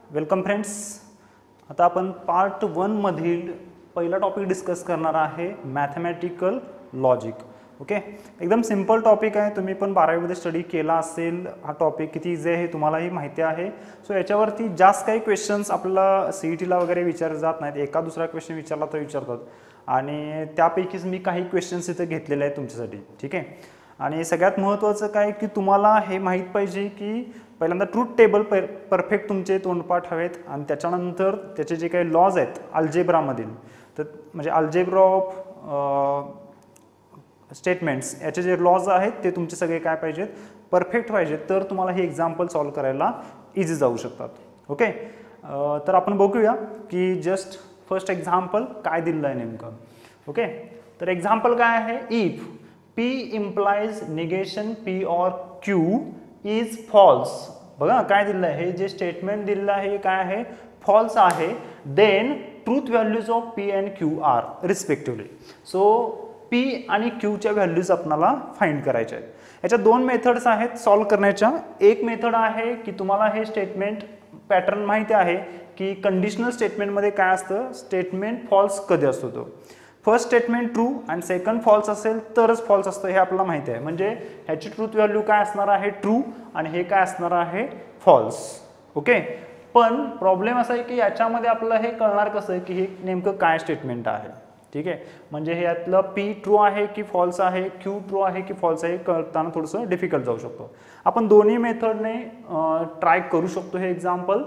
Welcome friends. आता आपण part 1 मधील पहिला टॉपिक डिस्कस करणार आहे मॅथमॅटिकल लॉजिक. ओके, एकदम सिंपल टॉपिक आहे. तुम्ही पण 12वी मध्ये स्टडी केला असेल. हा टॉपिक किती इझी आहे हे तुम्हालाही माहिती आहे. सो याच्यावरती जास्त काही क्वेश्चन्स आपल्याला CETला वगैरे विचारले जात नाहीत. एका दुसरा क्वेश्चन विचारला तर विचारतात आणि त्यापैकीच मी काही क्वेश्चन्स इथे घेतलेले आहेत तुमच्यासाठी. ठीक आहे. आणि सगळ्यात महत्त्वाचं काय की तुम्हाला हे माहीत पाहिजे की पहिल्यांदा ट्रूथ टेबल परफेक्ट तुमचे तोंडपाठ हवेत आणि त्याच्यानंतर त्याचे जे काही लॉज आहेत अल्जेब्रामधील, तर म्हणजे अल्जेब्रा ऑफ स्टेटमेंट्स याचे जे लॉज आहेत ते तुमचे सगळे काय पाहिजेत, परफेक्ट पाहिजेत. तर तुम्हाला हे एक्झाम्पल सॉल्व करायला इझी जाऊ शकतात. ओके, तर आपण बघूया की जस्ट फर्स्ट एक्झाम्पल काय दिलेलं आहे नेमकं. ओके, तर एक्झाम्पल काय आहे, if P implies negation P or Q is false. बघा काय दिलेलं आहे, हे जे स्टेटमेंट दिलेलं आहे काय आहे, फॉल्स आहे. Then truth values of P and Q are respectively. So P आणि Q च्या व्हॅल्यूज आपल्याला फाइंड करायच्या आहेत. याच्या दोन मेथड्स आहेत सॉल्व करण्याच्या. एक मेथड आहे की तुम्हाला हे स्टेटमेंट पॅटर्न माहिती आहे की कंडिशनल स्टेटमेंटमध्ये काय असतं, स्टेटमेंट फॉल्स कधी असतो. तो फर्स्ट स्टेटमेंट ट्रू आणि सेकंड फॉल्स असेल तरच फॉल्स असतं हे आपल्याला माहिती आहे. म्हणजे ह्याची ट्रूथ व्हॅल्यू काय असणार आहे, ट्रू, आणि हे काय असणार आहे, फॉल्स. ओके, पण प्रॉब्लेम असा आहे की याच्यामध्ये आपल्याला हे कळणार कसं की हे नेमकं काय स्टेटमेंट आहे. ठीक आहे, म्हणजे हे यातलं P ट्रू आहे की फॉल्स आहे, Q ट्रू आहे की फॉल्स आहे, कळताना थोडंसं डिफिकल्ट जाऊ शकतो. आपण दोन्ही मेथडने ट्राय करू शकतो. हे एक्झाम्पल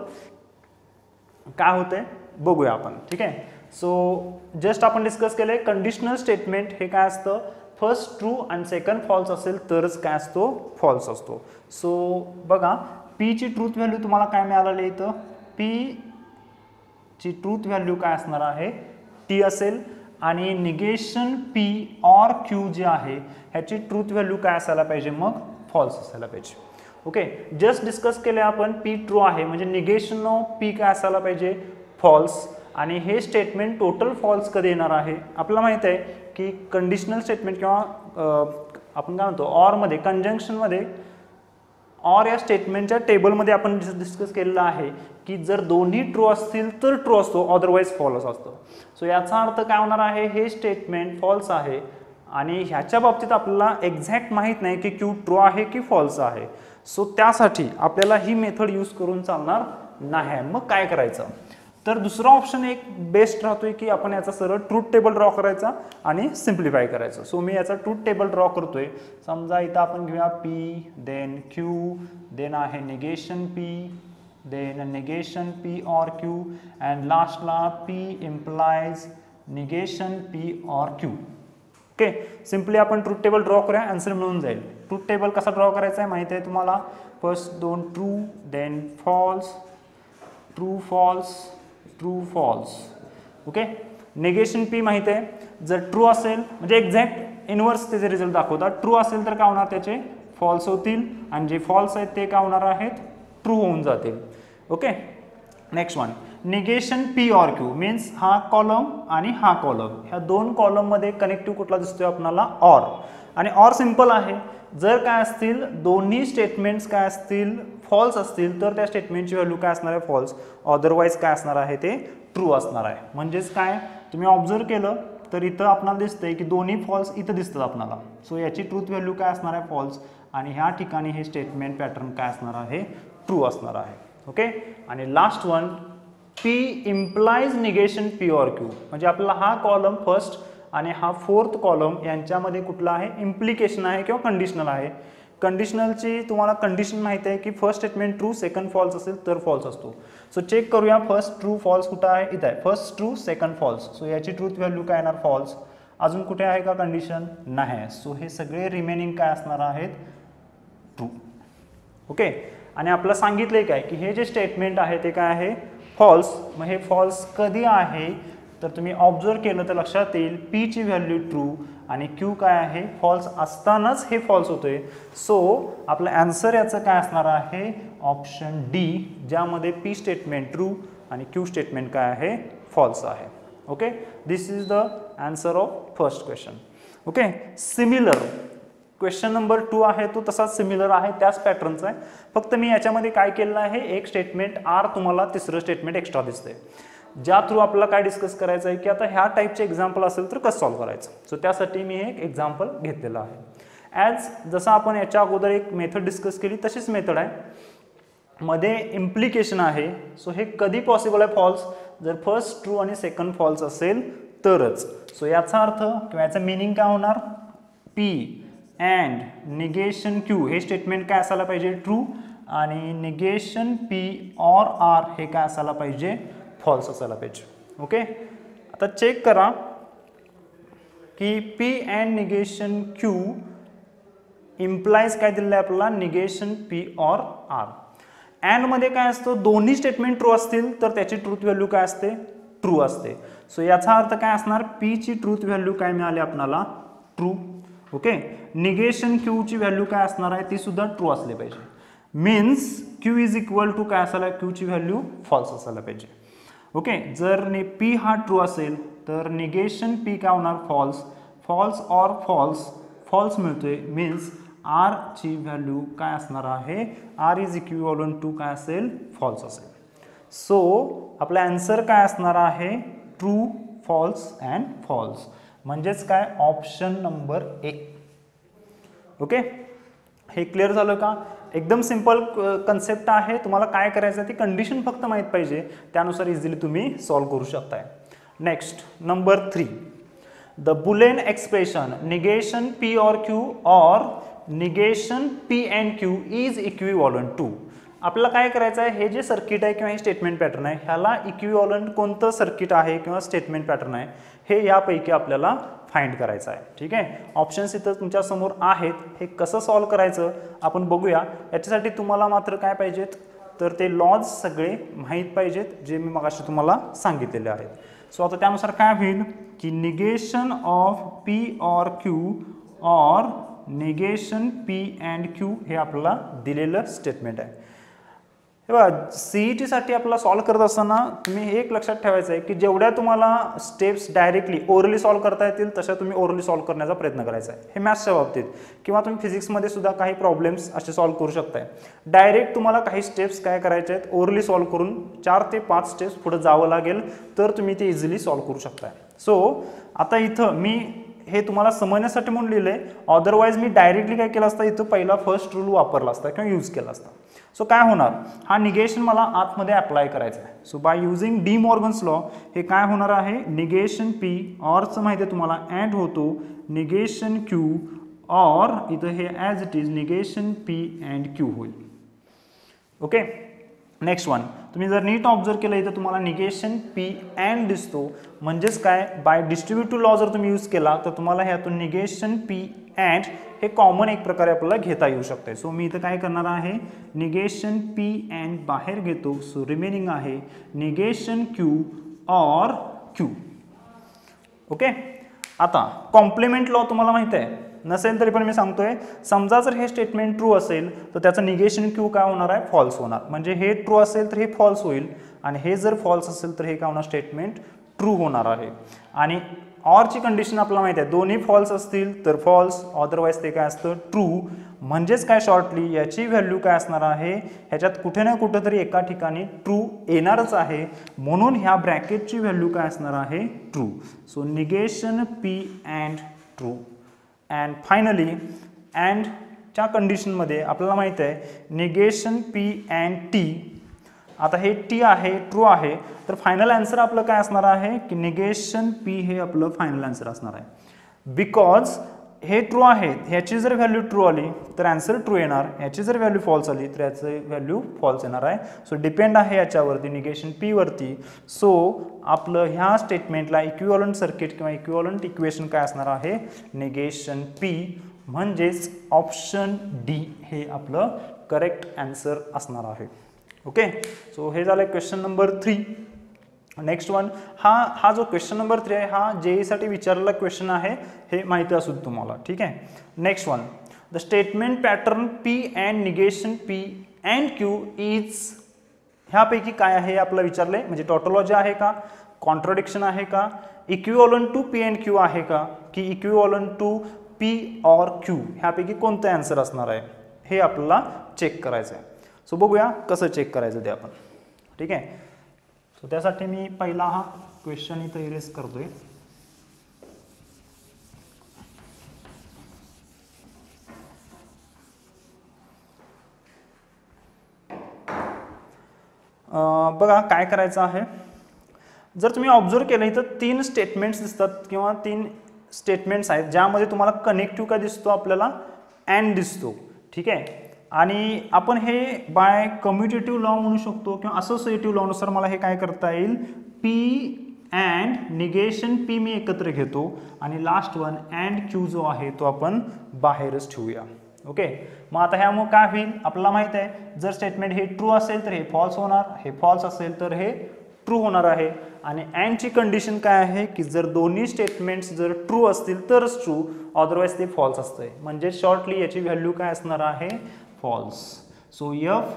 काय होते बघूया आपण. ठीक आहे. सो जस्ट आपण डिस्कस केले कंडिशनल स्टेटमेंट हे काय असतं, फर्स्ट ट्रू आणि सेकंड फॉल्स असेल तरच काय असतो, फॉल्स असतो. सो बघा P ची ट्रूथ व्हॅल्यू तुम्हाला काय मिळालेली इथं, P ची ट्रूथ व्हॅल्यू काय असणार आहे, T असेल. आणि निगेशन P और Q जे आहे ह्याची ट्रूथ व्हॅल्यू काय असायला पाहिजे, मग फॉल्स असायला पाहिजे. ओके, जस्ट डिस्कस केले आपण P ट्रू आहे म्हणजे निगेशन ऑफ P काय असायला पाहिजे, फॉल्स. आणि हे स्टेटमेंट टोटल फॉल्स कधी येणार आहे, आपल्याला माहित आहे की कंडिशनल स्टेटमेंट किंवा आपण काय म्हणतो ऑरमध्ये, कंजंक्शनमध्ये ऑर या स्टेटमेंटच्या टेबलमध्ये आपण डिस्कस केलेलं आहे की जर दोन्ही ट्रू असतील तर ट्रू असतो, अदरवाईज फॉल्स असतो. सो याचा अर्थ काय होणार आहे, हे स्टेटमेंट फॉल्स आहे आणि ह्याच्या बाबतीत आपल्याला एक्झॅक्ट माहीत नाही की Q ट्रू आहे की फॉल्स आहे. सो त्यासाठी आपल्याला ही मेथड यूज करून चालणार नाही. मग काय करायचं, तर दुसरा ऑप्शन एक बेस्ट राहतोय की आपण याचा सरळ ट्रूथ टेबल ड्रॉ करायचा आणि सिम्प्लिफाय करायचं. सो मी याचा ट्रूथ टेबल ड्रॉ करतोय. समजा इथं आपण घेऊया P, देन Q, देन आहे negation P, then negation P और Q, अँड लास्टला P इम्प्लाइज निगेशन P और Q. ओके, सिम्पली आपण ट्रूथ टेबल ड्रॉ करूया, आन्सर मिळून जाईल. ट्रूथ टेबल कसा ड्रॉ करायचा आहे माहिती आहे तुम्हाला. फर्स्ट दोन true, then false, true false, true false. Okay, negation P माहिती आहे, जर ट्रू असेल म्हणजे एक्झॅक्ट इनवर्स त्याचे रिझल्ट दाखवतात. ट्रू असेल तर काय होणार, त्याचे फॉल्स होतील आणि जे फॉल्स आहेत ते काय होणार आहेत, ट्रू होऊन जातील. Okay, next one negation P और Q मीन्स हा कॉलम आणि हा कॉलम, ह्या दोन कॉलम मध्ये कनेक्टिव्ह कुठला दिसतोय आपल्याला, ऑर. आणि ऑर सिंपल आहे, जर काय असतील दोन्ही स्टेटमेंट्स काय असतील फॉल्स असतील तर त्या स्टेटमेंटची व्हॅल्यू काय असणार आहे, फॉल्स. अदरवाईज काय असणार आहे, ते ट्रू असणार आहे. म्हणजेच काय तुम्ही ऑब्झर्व केलं तर इथं आपल्याला दिसतंय की दोन्ही फॉल्स इथं दिसतात आपल्याला. सो याची ट्रूथ व्हॅल्यू काय असणार आहे, फॉल्स. आणि ह्या ठिकाणी हे स्टेटमेंट पॅटर्न काय असणार आहे, ट्रू असणार आहे. ओके, आणि last one P implies negation P और Q म्हणजे आपल्याला हा कॉलम फर्स्ट आणि हा फोर्थ कॉलम यांच्यामध्ये कुठला आहे, इम्प्लिकेशन आहे किंवा कंडिशनल आहे. कंडिशनलची तुम्हाला कंडिशन माहिती आहे की first statement true second false असेल तर फॉल्स असतो. सो चेक करूया, फर्स्ट ट्रू फॉल्स कुठं आहे, इथं आहे, first true second false. So याची ट्रूथ व्हॅल्यू काय येणार, फॉल्स. अजून कुठे आहे का कंडिशन, नाही. सो हे सगळे रिमेनिंग काय असणार आहेत, ट्रू. ओके, आणि आपलं सांगितलंय काय की हे जे स्टेटमेंट आहे ते काय आहे, फॉल्स. मग हे फॉल्स कधी आहे तर तुम्ही ऑब्झर्व केलं तर लक्षात येईल P ची व्हॅल्यू ट्रू आणि Q काय आहे, फॉल्स असतानाच हे फॉल्स होतोय. सो आपलं आन्सर याचं काय असणार आहे, ऑप्शन डी, ज्यामध्ये P स्टेटमेंट ट्रू आणि Q स्टेटमेंट काय आहे, फॉल्स आहे. Okay, this is the answer of first question. Okay, similar question number 2 आहे तो तसाच सिमिलर आहे, त्याच पॅटर्नचा आहे, फक्त मी याच्यामध्ये काय केलेलं आहे, एक स्टेटमेंट आर तुम्हाला तिसरं स्टेटमेंट एक्स्ट्रा दिसतंय, ज्या थ्रू आपल्याला काय डिस्कस करायचं आहे की आता ह्या टाईपचे एक्झाम्पल असेल तर कसं सॉल्व्ह करायचं. सो त्यासाठी मी एक एक्झाम्पल घेतलेलं आहे. ॲज जसं आपण याच्या अगोदर एक मेथड डिस्कस केली तशीच मेथड आहे, मध्ये इम्प्लिकेशन आहे. सो हे कधी पॉसिबल आहे फॉल्स, जर फर्स्ट ट्रू आणि सेकंड फॉल्स असेल तरच. सो याचा अर्थ किंवा याचं मिनिंग काय होणार, पी अँड निगेशन क्यू हे स्टेटमेंट काय असायला पाहिजे, ट्रू, आणि निगेशन पी ऑर आर हे काय असायला पाहिजे, फॉल्स असायला पाहिजे. ओके, आता चेक करा की P and negation Q implies काय दिलेलं आहे आपल्याला, negation P or R. And मध्ये काय असतं, दोन्ही स्टेटमेंट ट्रू असतील तर त्याची ट्रूथ व्हॅल्यू काय असते, ट्रू असते. सो याचा अर्थ काय असणार, पी ची ट्रूथ व्हॅल्यू काय मिळाली आपल्याला, ट्रू. ओके, निगेशन क्यू ची व्हॅल्यू काय असणार आहे, ती सुद्धा ट्रू असली पाहिजे. Means Q is equal to काय असायला, क्यू ची व्हॅल्यू फॉल्स असायला पाहिजे. ओके, जर पी हा ट्रू असेल तर निगेशन पी काय होणार, false. False or false, false मिळतोय, मीन्स आर ची व्हॅल्यू काय असणार आहे, आर इज इक्विव्हॅलंट टू काय असेल, फॉल्स असेल. सो आपला आन्सर काय असणार आहे, ट्रू, फॉल्स अँड फॉल्स, म्हणजेच काय ऑप्शन नंबर ए. ओके, हे क्लिअर झालं का. एकदम सिंपल कन्सेप्ट आहे, तुम्हाला काय करायचं आहे ती कंडिशन फक्त माहीत पाहिजे, त्यानुसार इझिली तुम्ही सॉल्व्ह करू शकताय. Next number 3, the Boolean expression negation P or Q और negation P and Q is equivalent to. आपल्याला काय करायचं आहे, हे जे सर्किट आहे किंवा हे स्टेटमेंट पॅटर्न आहे, ह्याला इक्विव्हॅलंट कोणतं सर्किट आहे किंवा स्टेटमेंट पॅटर्न आहे हे यापैकी आपल्याला फाइंड करायचं आहे. ठीक आहे, ऑप्शन्स इथं तुमच्या समोर आहेत, हे कसं सॉल्व्ह करायचं आपण बघूया. याच्यासाठी तुम्हाला मात्र काय पाहिजेत, तर ते लॉज सगळे माहीत पाहिजेत जे मी मगाशी तुम्हाला सांगितलेले आहेत. सो आता त्यानुसार काय होईल की negation of P or Q और निगेशन पी अँड क्यू हे आपल्याला दिलेलं स्टेटमेंट आहे. हे बघा, सीईटी साठी आपल्याला सॉल्व्ह करत असताना तुम्ही हे एक लक्षात ठेवायचं आहे की जेवढ्या तुम्हाला स्टेप्स डायरेक्टली ओरली सॉल्व्ह करता येतील तशा तुम्ही ओरली सॉल्व्ह करण्याचा प्रयत्न करायचा आहे. हे मॅथ्सच्या बाबतीत किंवा तुम्ही फिजिक्समध्ये सुद्धा काही प्रॉब्लेम्स असे सॉल्व्ह करू शकताय. डायरेक्ट तुम्हाला काही स्टेप्स काय करायचे आहेत, ओरली सॉल्व्ह करून 4 ते 5 स्टेप्स पुढे जावं लागेल तर तुम्ही ते इझिली सॉल्व्ह करू शकताय. सो आता इथं मी हे तुम्हाला समजण्यासाठी म्हणून लिहिलंय, अदरवाइज मी डायरेक्टली काय केलं असतं, इथं पहिला फर्स्ट रूल वापरला असता किंवा यूज केला असता. सो काय होणार, हा निगेशन मला आतमध्ये अप्लाय करायचा आहे. So by using De Morgan's law हे काय होणार आहे, निगेशन पी ऑरचं माहिती आहे तुम्हाला, अँड होतो निगेशन क्यू ऑर इथं हे as it is negation P and Q होईल. ओके, नेक्स्ट वन, तुम्ही जर नीट ऑब्झर्व केलं इथं तुम्हाला निगेशन पी अँड दिसतो, म्हणजेच काय, बाय डिस्ट्रीब्युटिव्ह लॉ जर तुम्ही यूज केला तर तुम्हाला ह्यातून निगेशन पी अँड हे कॉमन एक प्रकारे आपल्याला घेता येऊ शकते. सो मी इथं काय करणार आहे, निगेशन पी अँड बाहेर घेतो, सो रिमेनिंग आहे negation Q or Q. Okay, आता कॉम्प्लिमेंट लॉ तुम्हाला माहिती आहे, नसेल तरी पण मी सांगतोय, समजा जर हे स्टेटमेंट ट्रू असेल तर त्याचं निगेशन क्यू काय होणार आहे, फॉल्स होणार. म्हणजे हे ट्रू असेल तर हे फॉल्स होईल आणि हे जर फॉल्स असेल तर हे काय होणार, स्टेटमेंट ट्रू होणार आहे. आणि ऑरची कंडिशन आपल्याला माहिती आहे, दोन्ही फॉल्स असतील तर फॉल्स, अदरवाइज ते काय असतं, ट्रू. म्हणजेच काय, शॉर्टली याची व्हॅल्यू काय असणार आहे, ह्याच्यात कुठे ना कुठे तरी एका ठिकाणी ट्रू येणारच आहे, म्हणून ह्या ब्रॅकेटची व्हॅल्यू काय असणार आहे, true. So negation P and true. And finally अँडच्या कंडिशनमध्ये आपल्याला माहिती आहे निगेशन पी अँड टी. आता हे टी आहे, ट्रू आहे, तर फायनल आन्सर आपलं काय असणार आहे की निगेशन पी हे आपलं फायनल आन्सर असणार आहे. बिकॉज हे ट्रू आहे, ह्याची जर व्हॅल्यू ट्रू आली तर आन्सर ट्रू येणार, ह्याची जर व्हॅल्यू फॉल्स आली तर याची व्हॅल्यू फॉल्स येणार आहे. सो डिपेंड आहे याच्यावरती, निगेशन पी वरती. सो आपलं ह्या स्टेटमेंटला इक्विव्हॅलंट सर्किट किंवा इक्विव्हॅलंट इक्वेशन काय असणार आहे, निगेशन पी, म्हणजेच ऑप्शन डी हे आपलं करेक्ट आन्सर असणार आहे. ओके, सो हे झालं क्वेश्चन नंबर 3. नेक्स्ट वन, हा जो क्वेश्चन नंबर 3 आहे हा जेईसाठी विचारलेला क्वेश्चन आहे, हे माहिती असू तुम्हाला. ठीक आहे, next one, the statement pattern P and negation P and Q is, ह्यापैकी काय आहे आपलं विचारलंय, म्हणजे टॉटोलॉजी आहे का, कॉन्ट्रडिक्शन आहे का, equivalent to P and Q आहे का, की equivalent to P or Q ह्यापैकी कोणतं आन्सर असणार आहे हे आपल्याला चेक करायचं आहे. सो बघूया कसं चेक करायचं ते आपण. ठीक आहे. सो त्यासाठी मी पहिला हा क्वेश्चन इथं इरेज करतोय. बघा काय करायचं आहे. जर तुम्ही ऑब्झर्व केलं इथं 3 स्टेटमेंट्स दिसतात किंवा 3 स्टेटमेंट्स आहेत ज्यामध्ये तुम्हाला कनेक्टिव्ह काय दिसतो आपल्याला अँड दिसतो. ठीक आहे. आणि आपण हे बाय कम्युटेटिव्ह लॉ म्हणू शकतो किंवा असोसिएटिव्ह लॉनुसार मला हे काय करता येईल पी अँड निगेशन पी मी एकत्र घेतो आणि लास्ट वन अँड क्यू जो आहे तो आपण बाहेरच ठेवूया. ओके. मग आता ह्यामुळे काय होईल आपल्याला माहित आहे जर स्टेटमेंट हे ट्रू असेल तर हे फॉल्स होणार, हे फॉल्स असेल तर हे ट्रू होणार आहे. आणि अँडची कंडिशन काय आहे की जर दोन्ही स्टेटमेंट्स जर ट्रू असतील तरच ट्रू, अदरवाईज ते फॉल्स असतंय. म्हणजे शॉर्टली याची व्हॅल्यू काय असणार आहे false. So F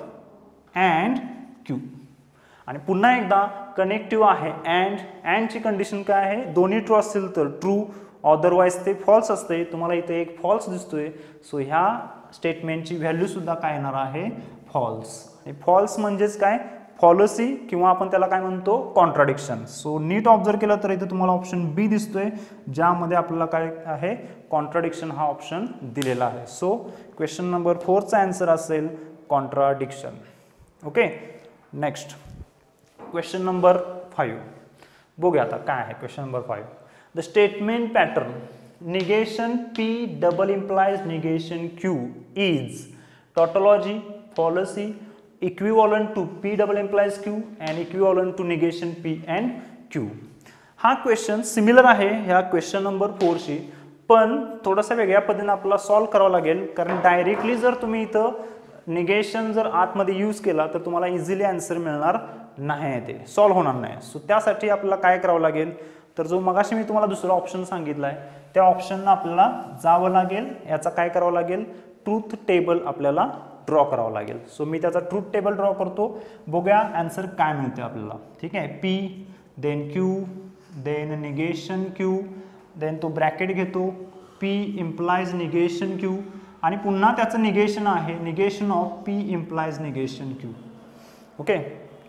and Q. आणि पुन्हा एकदा कनेक्टिव्ह आहे अँडची कंडिशन काय आहे दोन्ही ट्रू असतील तर ट्रू, अदरवाईज ते फॉल्स असते. तुम्हाला इथे एक फॉल्स दिसतोय. सो ह्या स्टेटमेंटची व्हॅल्यू सुद्धा काय येणार आहे फॉल्स. आणि फॉल्स म्हणजेच काय फॉलसी किंवा आपण त्याला काय म्हणतो कॉन्ट्राडिक्शन. सो नीट ऑब्झर्व केलं तर इथे तुम्हाला ऑप्शन बी दिसतोय ज्यामध्ये आपल्याला काय आहे कॉन्ट्राडिक्शन हा ऑप्शन दिलेला आहे. सो क्वेश्चन नंबर 4चा आन्सर असेल contradiction. Okay. Next question number 5 बघूया आता काय आहे. Question number 5 the statement pattern negation P double implies negation Q is tautology, fallacy, equivalent to P double implies Q and equivalent to negation P and Q. हा question similar आहे ह्या question number 4शी, पण थोडासा वेगळ्या पद्धतीने आपल्याला solve करावं लागेल. कारण डायरेक्टली जर तुम्ही इथं निगेशन जर आतमध्ये यूज केला तर तुम्हाला इझिली आन्सर मिळणार नाही, ते सॉल्व होणार नाही. सो त्यासाठी आपल्याला काय करावं लागेल तर जो मगाशी मी तुम्हाला दुसरा ऑप्शन सांगितला आहे त्या ऑप्शनला आपल्याला जावं लागेल. याचा काय करावं लागेल ट्रूथ टेबल आपल्याला ड्रॉ करावं लागेल. सो मी त्याचा ट्रूथ टेबल ड्रॉ करतो. बघूया आन्सर काय मिळते आपल्याला. ठीक आहे. P then Q then negation Q then तो ब्रॅकेट घेतो पी इम्प्लाइज निगेशन क्यू आणि पुन्हा त्याचं निगेशन आहे negation of P implies negation Q. Okay.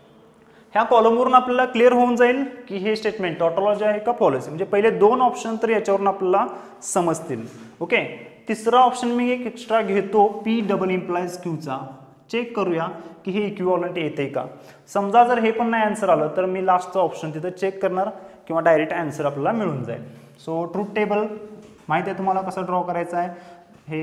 ह्या कॉलमवरून आपल्याला क्लिअर होऊन जाईल की हे स्टेटमेंट टॉटॉलॉजी आहे का पॉलिसी. म्हणजे पहिले 2 ऑप्शन तर याच्यावरून आपल्याला समजतील. ओके. तिसरा ऑप्शन मी एक एक्स्ट्रा घेतो पी डबल इम्प्लाइज क्यूचा. चेक करूया की हे इक्विव्हॅलंट येते का. समजा जर हे पण नाही आन्सर आलं तर मी लास्टचा ऑप्शन तिथं चेक करणार किंवा डायरेक्ट आन्सर आपल्याला मिळून जाईल. सो ट्रूथ टेबल माहिती आहे तुम्हाला कसं ड्रॉ करायचं आहे. हे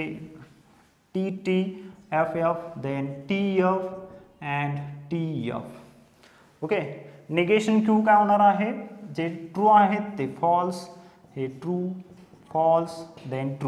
T T F F then T F and T F. Okay. Negation Q काय होणार आहे जे ट्रू आहेत ते फॉल्स, हे ट्रू फॉल्स देन ट्रू.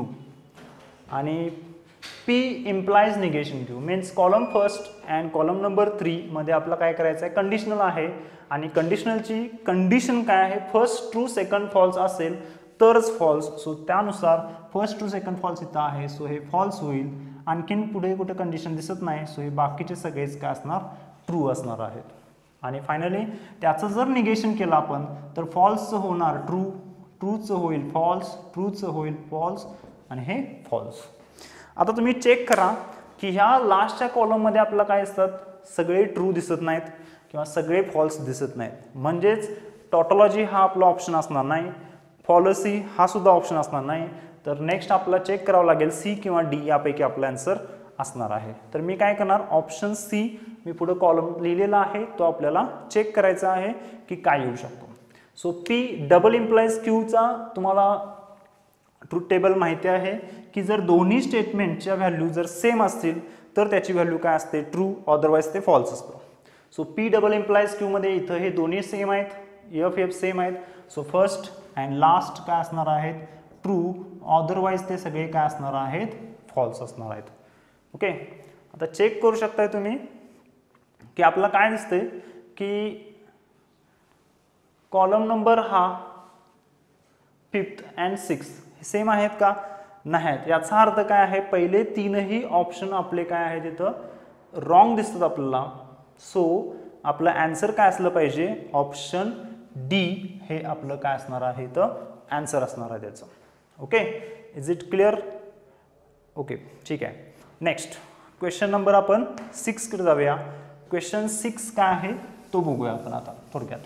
आणि P implies negation Q means column first and column number 3 मध्ये आपलं काय करायचं आहे कंडिशनल आहे आणि कंडिशनलची कंडिशन काय आहे फर्स्ट ट्रू सेकंड फॉल्स असेल तरच फॉल्स. सो त्यानुसार फर्स्ट ट्रू सेकंड फॉल्स इथं आहे सो हे फॉल्स होईल. आणखीन पुढे कुठे कंडिशन दिसत नाही सो हे बाकीचे सगळेच काय असणार ट्रू असणार आहेत. आणि फायनली त्याचं जर निगेशन केलं आपण तर फॉल्सचं होणार ट्रू, ट्रूचं होईल फॉल्स, ट्रूचं होईल फॉल्स आणि हे फॉल्स. आता तुम्ही चेक करा की ह्या लास्टच्या कॉलममध्ये आपल्याला काय असतात सगळे ट्रू दिसत नाहीत किंवा सगळे फॉल्स दिसत नाहीत. म्हणजेच टॉटॉलॉजी हा आपला ऑप्शन असणार नाही, पॉलिसी हा सुद्धा ऑप्शन असणार नाही. तर नेक्स्ट आपल्याला चेक करावं लागेल सी किंवा डी यापैकी आपला आन्सर असणार आहे. तर मी काय करणार ऑप्शन सी मी पुढे कॉलम लिहिलेला आहे तो आपल्याला चेक करायचा आहे की काय येऊ शकतो. सो पी डबल इम्प्लाइज क्यूचा तुम्हाला ट्रूथ टेबल माहिती आहे की जर दोन्ही स्टेटमेंटच्या व्हॅल्यू जर सेम असतील तर त्याची व्हॅल्यू काय असते ट्रू, अदरवाईज ते फॉल्स असतं. So P double implies Q मध्ये इथं हे दोन्ही सेम आहेत, एफ एफ सेम आहेत. सो फर्स्ट अँड लास्ट काय असणार आहेत ट्रू, अदरवाईज ते सगळे काय असणार आहेत फॉल्स असणार आहेत. ओके. आता चेक करू शकताय तुम्ही की आपल्याला काय दिसतंय की कॉलम नंबर हा 5th अँड 6th सेम आहेत का नाही आहेत. याचा अर्थ काय आहे पहिले 3ही ऑप्शन आपले काय आहे तिथं रॉंग दिसतात आपल्याला. सो आपलं आन्सर काय असलं पाहिजे ऑप्शन डी हे आपलं काय असणार आहे तर आन्सर असणार आहे त्याचं. Okay. Is it clear? Okay, ठीक आहे. नेक्स्ट क्वेश्चन नंबर आपण 6 कडे जाऊया. क्वेश्चन 6 काय आहे तो बघूया आपण आता थोडक्यात.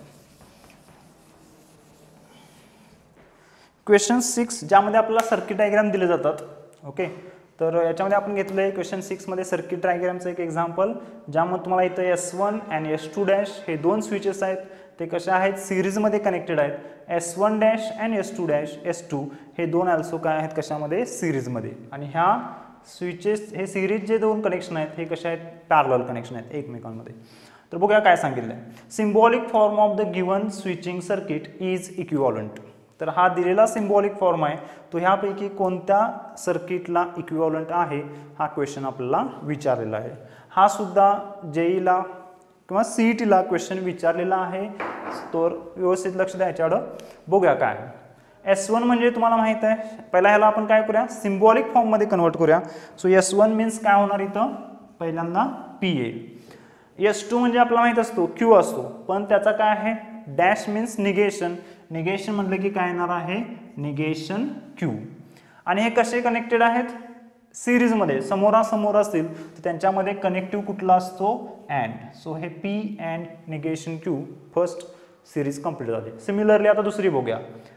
क्वेश्चन 6 ज्यामध्ये आपल्याला सर्किट डायग्राम दिले जातात. ओके, तर याच्यामध्ये आपण घेतलं आहे क्वेश्चन 6 मध्ये सर्किट डायग्रामचं एक एक्झाम्पल, ज्यामध्ये तुम्हाला इथं S1 आणि S2 डॅश हे दोन स्विचेस आहेत, ते कसे आहेत सिरीजमध्ये कनेक्टेड आहेत. S1 डॅश आणि S2 डॅश S2 हे दोन ऑल्सो काय आहेत कशामध्ये सिरीजमध्ये. आणि ह्या स्विचेस हे सिरीज जे दोन कनेक्शन आहेत हे कसे आहेत पॅरलल कनेक्शन आहेत एकमेकांमध्ये. तर बघूया काय सांगितलं आहे. Symbolic form of the given switching circuit is equivalent. तर हा दिलेला सिम्बॉलिक फॉर्म आहे तो ह्यापैकी कोणत्या सर्किटला इक्विव्हॅलंट आहे हा क्वेश्चन आपल्याला विचारलेला आहे. हा सुद्धा जेईला किंवा CETला क्वेश्चन विचारलेला आहे. तर व्यवस्थित लक्ष द्या याच्याकडं. बघूया काय आहे. S1 म्हणजे तुम्हाला माहित आहे, पहिला ह्याला आपण काय करूया सिम्बॉलिक फॉर्म मध्ये कन्वर्ट करूया. सो S1 मीन्स काय होणार इथं पहिल्यांदा P येईल. S2 म्हणजे आपल्याला माहित असतो Q असतो, पण त्याचा काय आहे डॅश मीन्स निगेशन. निगेशन म्हटलं की काय येणार आहे निगेशन Q. आणि हे कसे कनेक्टेड आहेत सिरीजमध्ये, समोरासमोर असतील तर त्यांच्यामध्ये कनेक्टिव्ह कुठला असतो अँड. सो हे P and negation Q first series complete झाली. सिमिलरली आता दुसरी बघूया.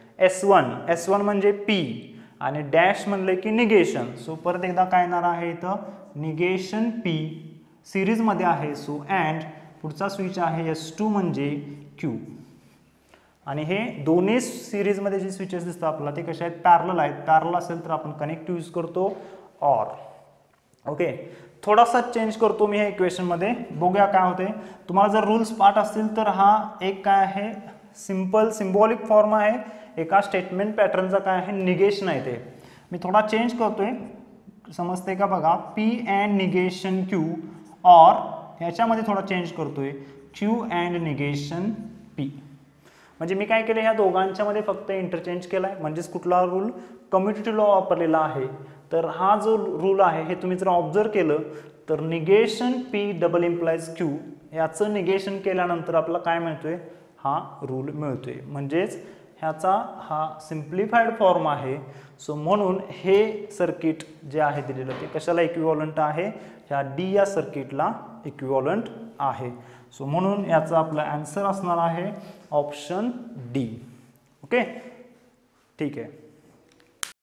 S1 म्हणजे P आणि डॅश म्हणले की निगेशन. सो परत एकदा काय येणार आहे इथं निगेशन P सिरीजमध्ये आहे. सो अँड पुढचा स्विच आहे S2 म्हणजे Q. आणि हे दोन्ही सिरीजमध्ये जे स्विचेस दिसतात आपल्याला ते कसे आहेत पॅरलल आहेत. पॅरलल असेल तर आपण कनेक्टिव्ह यूज करतो ऑर. ओके, थोडासा चेंज करतो मी हे इक्वेशनमध्ये, बघूया काय होते. तुम्हाला जर रूल्स पाठ असतील तर हा एक काय आहे सिंपल सिम्बॉलिक फॉर्म आहे. एका स्टेटमेंट पॅटर्नचा काय आहे निगेशन आहे. ते मी थोडा चेंज करतोय, समजते का बघा. P and negation Q or ह्याच्यामध्ये थोडा चेंज करतोय Q अँड निगेशन P. म्हणजे मी काय केलं ह्या दोघांच्या मध्ये फक्त इंटरचेंज केलाय. म्हणजेच कुठला रूल कम्युटेटिव्ह लॉ वापरलेला आहे. तर हा जो रूल आहे हे तुम्ही जर ऑब्झर्व केलं तर negation P double implies Q याचं निगेशन केल्यानंतर आपल्याला काय मिळतोय हा रूल मिळतोय. म्हणजेच ह्याचा हा सिम्प्लिफाईड फॉर्म आहे. सो म्हणून हे सर्किट जे आहे दिलेलं ते कशाला इक्विव्हॅलंट आहे ह्या D या सर्किटला इक्विव्हॅलंट आहे. सो म्हणून याचा आपला आन्सर असणार आहे ऑप्शन D. ओके, ठीक आहे.